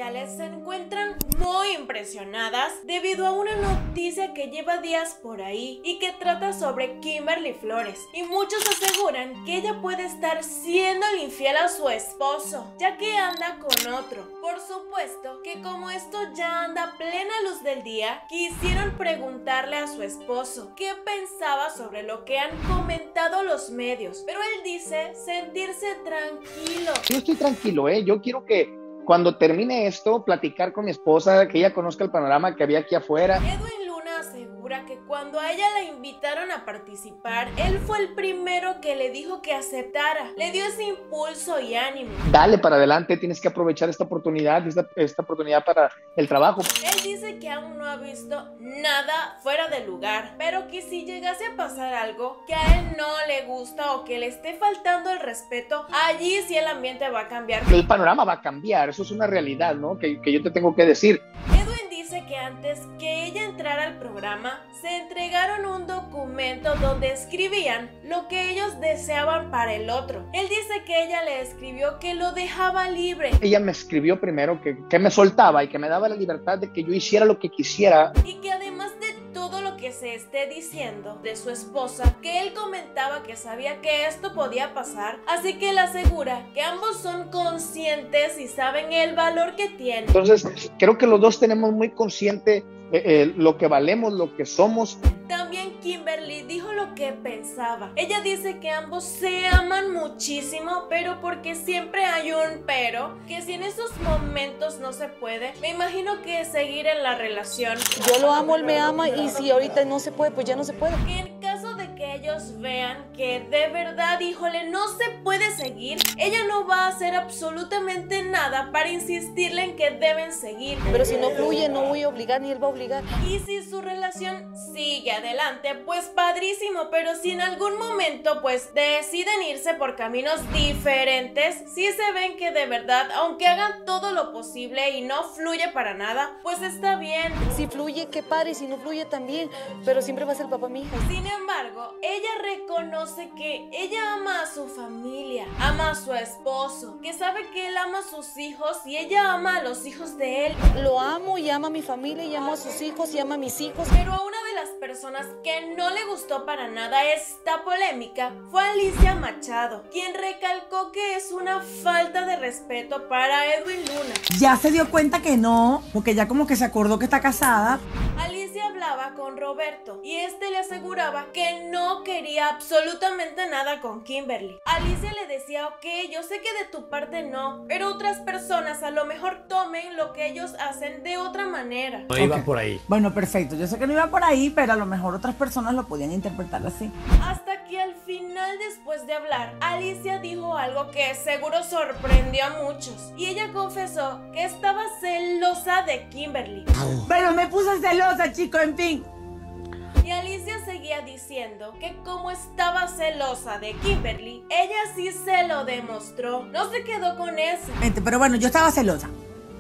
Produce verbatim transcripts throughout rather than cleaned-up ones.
sociales se encuentran muy impresionadas debido a una noticia que lleva días por ahí y que trata sobre Kimberly Flores, y muchos aseguran que ella puede estar siendo infiel a su esposo, ya que anda con otro. Por supuesto que como esto ya anda a plena luz del día, quisieron preguntarle a su esposo qué pensaba sobre lo que han comentado los medios, pero él dice sentirse tranquilo. Yo estoy tranquilo, ¿eh? Yo quiero que cuando termine esto, platicar con mi esposa, que ella conozca el panorama que había aquí afuera. Edwin Luna asegura que cuando a ella la invitaron a participar, él fue el primero que le dijo que aceptara, le dio ese impulso y ánimo. Dale para adelante, tienes que aprovechar esta oportunidad, esta, esta oportunidad para el trabajo. Él dice que aún no ha visto nada fuera de lugar, pero que si llegase a pasar algo que a él no le gusta o que le esté faltando el respeto, allí sí el ambiente va a cambiar. El panorama va a cambiar, eso es una realidad, ¿no? Que, que yo te tengo que decir. Edwin dice que antes que ella entrara al programa, se entregaron un documento donde escribían lo que ellos deseaban para el otro. Él dice que ella le escribió que lo dejaba libre. Ella me escribió primero que, que me soltaba y que me daba la libertad de que yo hiciera lo que quisiera. Y que además de todo lo que se esté diciendo de su esposa, que él comentaba que sabía que esto podía pasar, así que él asegura que ambos son conscientes y saben el valor que tienen. Entonces, creo que los dos tenemos muy consciente eh, eh, lo que valemos, lo que somos. También Kimberly dijo lo que pensaba. Ella dice que ambos se aman muchísimo, pero porque siempre hay un pero, que si en esos momentos no se puede, me imagino que seguir en la relación. Yo lo amo, él me ama, y si ahorita no se puede, pues ya no se puede. Que en caso de que ellos vean que de verdad, híjole, no se puede seguir, ella no va a hacer absolutamente nada para insistirle en que deben seguir. Pero si no fluye, no voy a obligar, ni él va a obligar. Y si su relación sigue adelante, pues padrísimo, pero si en algún momento pues deciden irse por caminos diferentes, si se ven que de verdad, aunque hagan todo lo posible y no fluye para nada, pues está bien. Si fluye, qué padre, y si no fluye también, pero siempre va a ser el papá mi hija. Sin embargo, ella reconoce que ella ama a su familia, ama a su esposo, que sabe que él ama a sus hijos y ella ama a los hijos de él. Lo amo y ama a mi familia y amo a sus hijos y ama a mis hijos. Pero a una de las personas que no le gustó para nada esta polémica fue Alicia Machado, quien recalcó que es una falta de respeto para Edwin Luna. Ya se dio cuenta que no, porque ya como que se acordó que está casada. Alicia hablaba con Roberto y este le aseguraba que no quería absolutamente nada con Kimberly. Alicia le decía, ok, yo sé que de tu parte no, pero otras personas a lo mejor tomen lo que ellos hacen de otra manera. No iba Ok. por ahí. Bueno, perfecto. Yo sé que no iba por ahí, pero a lo mejor otras personas lo podían interpretar así. Hasta que al final, después de hablar, Alicia dijo algo que seguro sorprendió a muchos. Y ella confesó que estaba celosa de Kimberly. Pero me puse celosa, chico, en fin. Y Alicia seguía diciendo que como estaba celosa de Kimberly, ella sí se lo demostró. No se quedó con eso. Pero bueno, yo estaba celosa.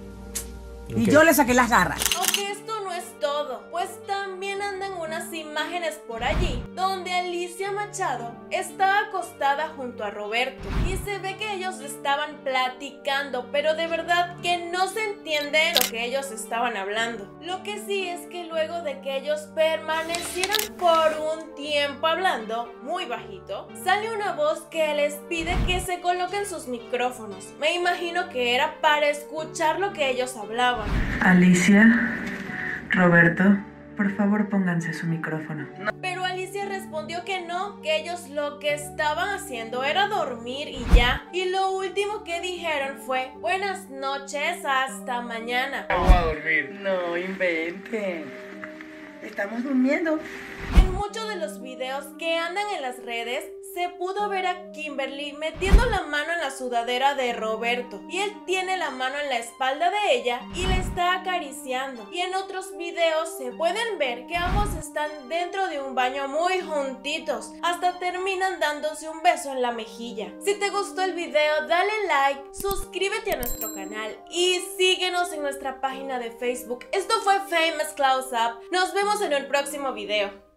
Y Ok. yo le saqué las garras. Aunque esto no es todo, pues también andan unas imágenes por allí donde Alicia Machado está acostada junto a Roberto y se ve que ellos estaban platicando, pero de verdad que no se entiende lo que ellos estaban hablando. Lo que sí es que luego de que ellos permanecieran por un tiempo hablando muy bajito, sale una voz que les pide que se coloquen sus micrófonos. Me imagino que era para escuchar lo que ellos hablaban. Alicia, Roberto, por favor pónganse su micrófono. Pero Alicia respondió que no, que ellos lo que estaban haciendo era dormir y ya. Y lo último que dijeron fue, buenas noches, hasta mañana. Vamos a dormir. No inventen. Estamos durmiendo. En muchos de los videos que andan en las redes, se pudo ver a Kimberly metiendo la mano en la sudadera de Roberto y él tiene la mano en la espalda de ella y le está acariciando. Y en otros videos se pueden ver que ambos están dentro de un baño muy juntitos, hasta terminan dándose un beso en la mejilla. Si te gustó el video, dale like, suscríbete a nuestro canal y síguenos en nuestra página de Facebook. Esto fue Famous Close Up. Nos vemos en el próximo video.